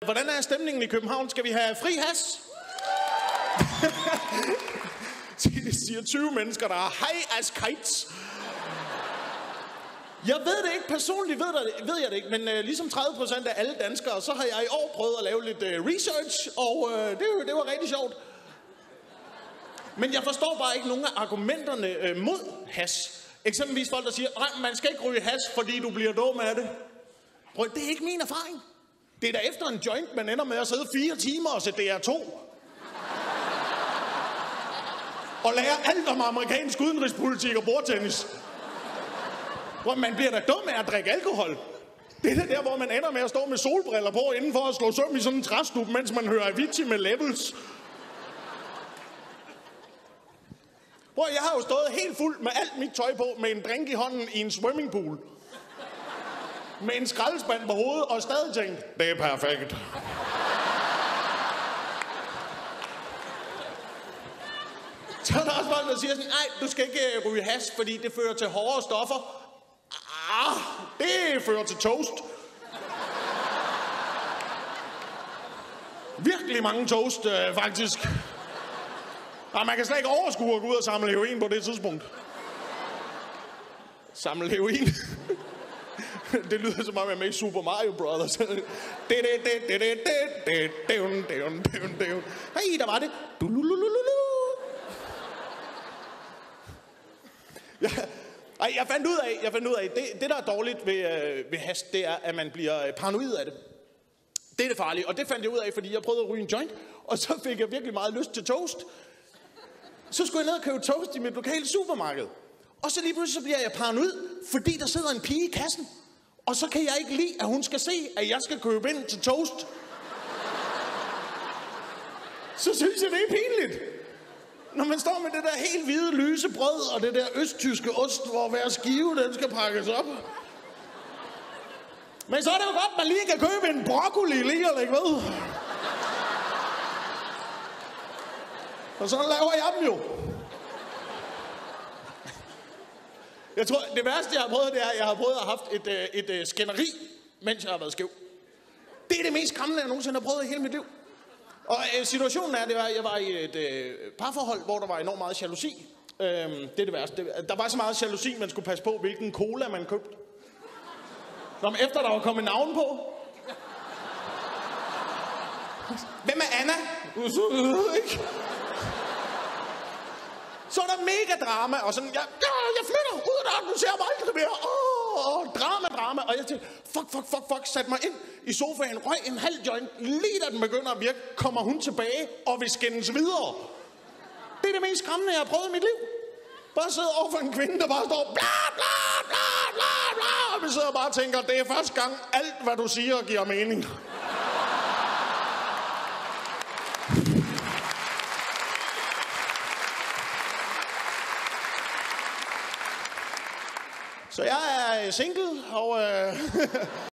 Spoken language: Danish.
hvordan er stemningen i København? Skal vi have fri has? Det siger 20 mennesker, der er high as kites. Jeg ved det ikke, personligt ved jeg det ikke, men ligesom 30% af alle danskere, så har jeg i år prøvet at lave lidt research, og det var rigtig sjovt. Men jeg forstår bare ikke nogen af argumenterne mod hash. Eksempelvis folk, der siger, nej, man skal ikke ryge hash, fordi du bliver dum af det. Prøv, det er ikke min erfaring. Det er da efter en joint, man ender med at sidde 4 timer og se DR2. Og lære alt om amerikansk udenrigspolitik og bordtennis. Prøv, man bliver da dum af at drikke alkohol. Det er der, hvor man ender med at stå med solbriller på, inden for at slå søm i sådan en træstup, mens man hører Avicii med Levels. Prøv, jeg har jo stået helt fuld med alt mit tøj på, med en drink i hånden i en swimmingpool. Med en skraldespand på hovedet, og stadig tænkt, det er perfekt. Så er der også folk, der siger sådan, nej, du skal ikke ryge hash, fordi det fører til hårdere stoffer. Det fører til toast. Virkelig mange toast, faktisk. Og man kan slet ikke overskue at gå ud og samle heroin på det tidspunkt. Samle heroin? Det lyder som om jeg er med i Super Mario Brothers. Hey, der var det. Jeg fandt ud af, det der er dårligt ved hash, det er, at man bliver paranoid af det. Det er det farlige, og det fandt jeg ud af, fordi jeg prøvede at ryge en joint, og så fik jeg virkelig meget lyst til toast. Så skulle jeg ned og købe toast i mit lokale supermarked. Og så lige pludselig så bliver jeg paranoid, fordi der sidder en pige i kassen. Og så kan jeg ikke lide, at hun skal se, at jeg skal købe ind til toast. Så synes jeg, det er pinligt. Når man står med det der helt hvide lyse brød, og det der østtyske ost, hvor hver skive, den skal pakkes op. Men så er det jo godt, man lige kan købe en broccoli lige og lægge ved. Og så laver jeg dem jo. Jeg tror, det værste, jeg har prøvet, det er, at jeg har prøvet at have haft et skænderi, mens jeg har været skæv. Det er det mest skræmmende, jeg nogensinde har prøvet i hele mit liv. Og situationen er, at jeg var i et parforhold, hvor der var enormt meget jalousi. Det er det værste. Der var så meget jalousi, man skulle passe på, hvilken cola man købte. Når efter der var kommet navn på. Hvem er Anna? Ikke? Så er der mega drama, og sådan, jeg flytter ud af den, du ser mig aldrig mere. Drama. Og jeg tænkte, fuck, satte mig ind i sofaen, røg en halv joint, lige da den begynder at virke, kommer hun tilbage og vil skændes videre. Det er det mest skræmmende, jeg har prøvet i mit liv. Bare sidde over for en kvinde, der bare står, bla, og vi sidder og bare tænker, det er første gang, alt hvad du siger giver mening. Så jeg er single, og